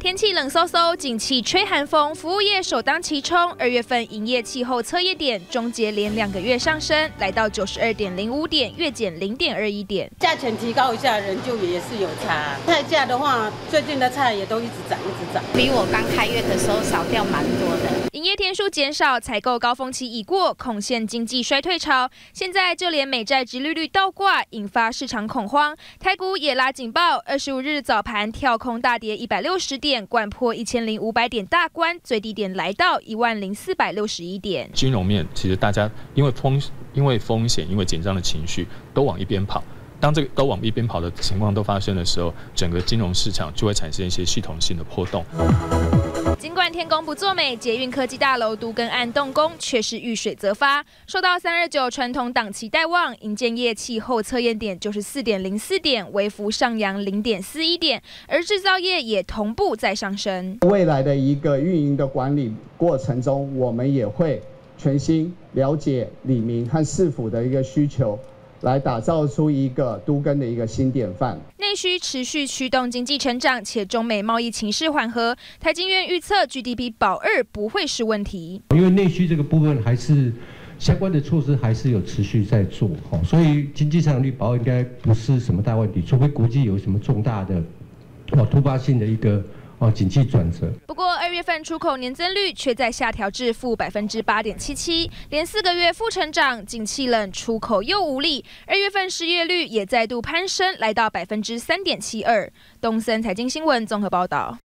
天气冷飕飕，景气吹寒风，服务业首当其冲。2月份营业气候测验点终结连2个月上升，来到92.05点，月减0.21点。 价钱提高一下，人就也是有差。菜价的话，最近的菜也都一直涨，一直涨， 比我刚开业的时候少掉蛮多的。 营业天数减少，采购高峰期已过，恐现经济衰退潮。现在就连美债殖利率倒挂，引发市场恐慌。台股也拉警报，25日早盘跳空大跌160点，掼破1500点大关，最低点来到10461点。 金融面其实大家因为风险、因为紧张的情绪都往一边跑。当这个都往一边跑的情况都发生的时候，整个金融市场就会产生一些系统性的波动。 尽管天公不作美，捷运科技大楼都更案动工，却是遇水则发。受到329传统档期待望，营建业气候测验点94.04点，微幅上扬0.41点，而制造业也同步在上升。 未来的一个运营的管理过程中，我们也会全心了解里民和市府的一个需求，来打造出一个都更的一个新典范。 内需持续驱动经济成长，且中美贸易情势缓和，台经院预测 GDP 保2不会是问题。 因为内需这个部分还是相关的措施还是有持续在做，所以经济成长率保2应该不是什么大问题，除非国际有什么重大的突发性的一个景气转折。 不过2月份出口年增率却在下调至负8.77%，连4个月负成长，景气冷，出口又无力。2月份失业率也再度攀升，来到3.72%。东森财经新闻综合报道。